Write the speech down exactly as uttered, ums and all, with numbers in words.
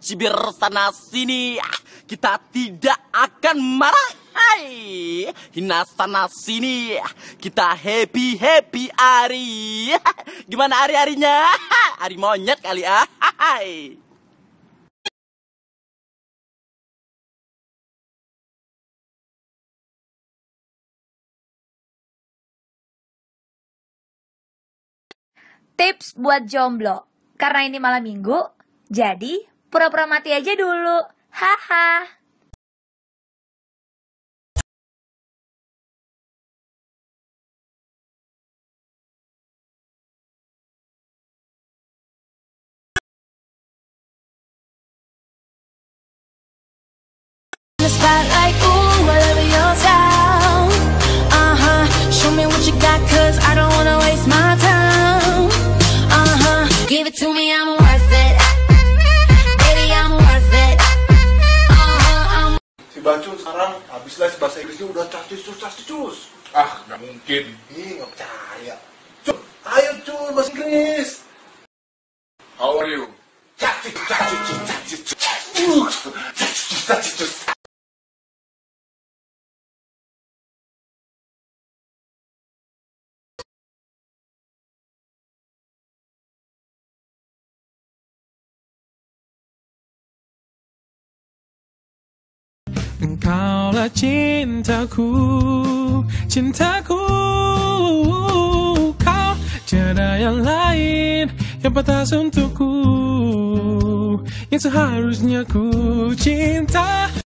mencibir sana sini, kita tidak akan marah. Hai, hina sana sini, kita happy happy hari. Gimana hari-harinya? Hari monyet kali ah. Hai. Tips buat jomblo. Karena ini malam minggu, jadi pura-pura mati aja dulu. Haha. Spotlight, ooh, whatever your style. Uh-huh, show me what you got, cause I don't wanna waste my time. Uh-huh, give it to me, I'm worth it. Baby, I'm worth it. Uh-huh, I'm... Si Bacun sekarang habis les bahasa Inggrisnya udah cacis cus cacis cus. Ah, nggak mungkin. Ih, nggak percaya. Cun, ayo Cun, bahasa Inggris. How are you? Cacis cacis cus cacis cus. Uh, cacis cus cacis cus. Engkaulah cintaku, cintaku. Kau tiada yang lain yang pantas untukku, yang seharusnya ku cinta.